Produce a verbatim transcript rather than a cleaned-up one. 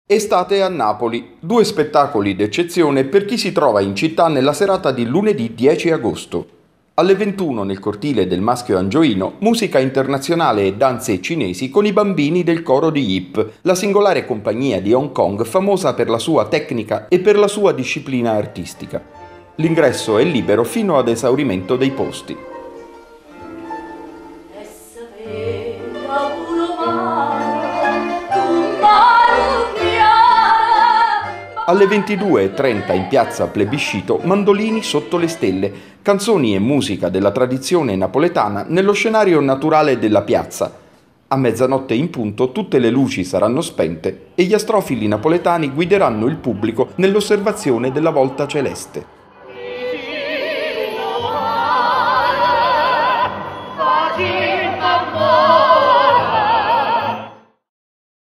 Estate a Napoli, due spettacoli d'eccezione per chi si trova in città nella serata di lunedì dieci agosto. Alle ventuno nel cortile del Maschio Angioino, musica internazionale e danze cinesi con i bambini del coro di Yip, la singolare compagnia di Hong Kong famosa per la sua tecnica e per la sua disciplina artistica. L'ingresso è libero fino ad esaurimento dei posti. Alle ventidue e trenta in piazza Plebiscito, Mandolini sotto le stelle, canzoni e musica della tradizione napoletana nello scenario naturale della piazza. A mezzanotte in punto tutte le luci saranno spente e gli astrofili napoletani guideranno il pubblico nell'osservazione della volta celeste.